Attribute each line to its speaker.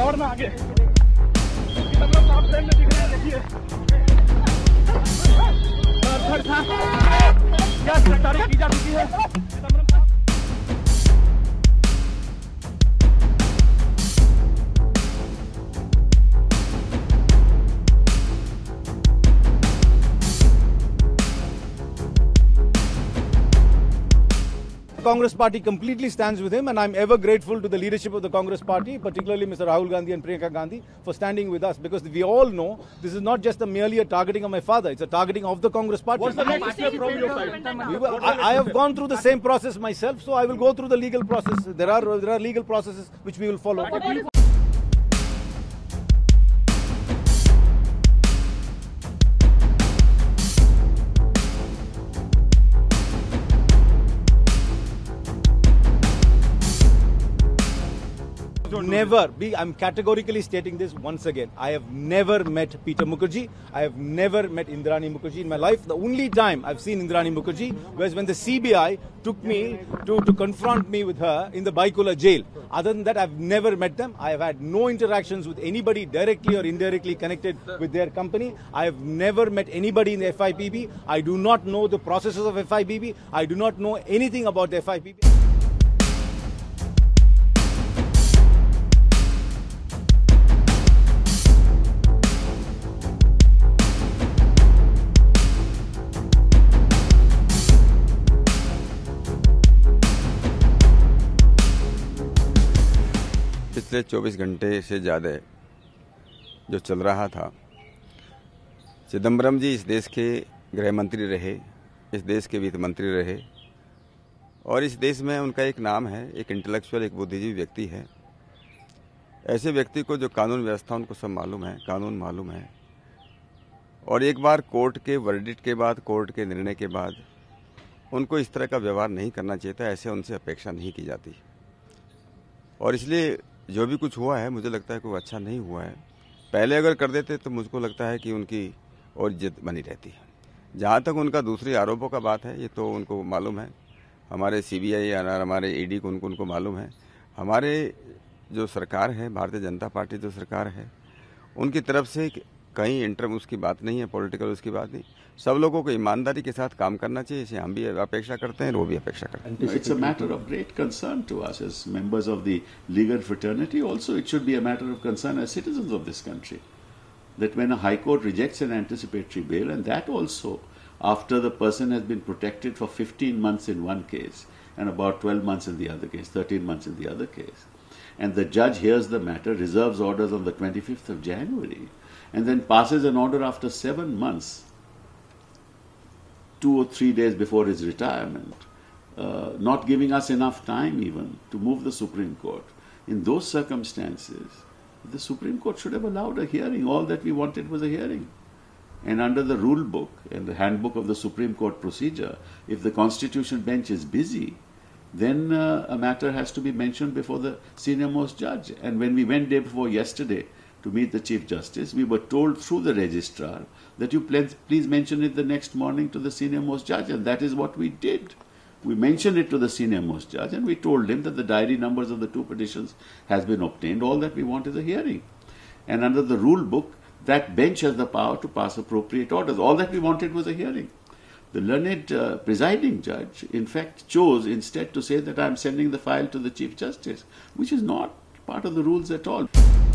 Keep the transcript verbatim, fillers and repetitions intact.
Speaker 1: दौड़ना आगे। चिदंबरम साहब ट्रेन में दिख रहे हैं, देखिए। सर था, क्या गिरफ्तारी की जा चुकी है चिदंबरम साहब?
Speaker 2: Congress party completely stands with him, and I'm ever grateful to the leadership of the Congress party, particularly Mister Rahul Gandhi and Priyanka Gandhi, for standing with us, because we all know this is not just a merely a targeting of my father, it's a targeting of the Congress party.
Speaker 1: What's the next step from your side?
Speaker 2: We will, I, I have gone through the same process myself, so I will go through the legal process. There are, there are legal processes which we will follow. Never be, I'm categorically stating this once again. I have never met Peter Mukerjea. I have never met Indrani Mukerjea in my life. The only time I've seen Indrani Mukerjea was when the C B I took me to, to confront me with her in the Baikula jail. Other than that, I've never met them. I have had no interactions with anybody directly or indirectly connected with their company. I have never met anybody in the F I P B. I do not know the processes of F I P B. I do not know anything about the F I P B.
Speaker 3: पिछले चौबीस घंटे से ज़्यादा जो चल रहा था, चिदंबरम जी इस देश के गृह मंत्री रहे, इस देश के वित्त मंत्री रहे, और इस देश में उनका एक नाम है, एक इंटेलेक्चुअल, एक बुद्धिजीवी व्यक्ति है। ऐसे व्यक्ति को जो कानून व्यवस्था उनको सब मालूम है, कानून मालूम है, और एक बार कोर्ट के वर्डिक्ट के बाद, कोर्ट के निर्णय के बाद उनको इस तरह का व्यवहार नहीं करना चाहिए था, ऐसे उनसे अपेक्षा नहीं की जाती। और इसलिए जो भी कुछ हुआ है, मुझे लगता है कि वो अच्छा नहीं हुआ है। पहले अगर कर देते तो मुझको लगता है कि उनकी और इज्जत बनी रहती है। जहाँ तक उनका दूसरे आरोपों का बात है, ये तो उनको मालूम है, हमारे सीबीआई या हमारे ईडी को उनको उनको मालूम है। हमारे जो सरकार है, भारतीय जनता पार्टी जो सरकार है, उनकी तरफ से कहीं इंटरम उसकी बात नहीं है, पॉलिटिकल उसकी बात नहीं। सब लोगों को ईमानदारी के साथ काम करना चाहिए, इसे हम भी अपेक्षा करते हैं, वो भी अपेक्षा करते हैं।
Speaker 4: It's a matter of great concern to us as members of the legal fraternity. Also, it should be a matter of concern as citizens of this country, that when a high court rejects an anticipatory bail, and that also after the person has been protected for fifteen months in one case and about twelve months in the other case, thirteen months in the other case, and the judge hears the matter, reserves orders on the twenty-fifth of January, and then passes an order after seven months, two or three days before his retirement, uh, not giving us enough time even to move the Supreme Court. In those circumstances, the Supreme Court should have allowed a hearing. All that we wanted was a hearing. And under the rule book and the handbook of the Supreme Court procedure, if the Constitution bench is busy, then uh, a matter has to be mentioned before the senior most judge. And when we went day before yesterday to meet the Chief Justice, we were told through the registrar that you please mention it the next morning to the senior most judge, and that is what we did. We mentioned it to the senior most judge, and we told him that the diary numbers of the two petitions has been obtained. All that we want is a hearing. And under the rule book, that bench has the power to pass appropriate orders. All that we wanted was a hearing. The learned uh, presiding judge, in fact, chose instead to say that I am sending the file to the Chief Justice, which is not part of the rules at all.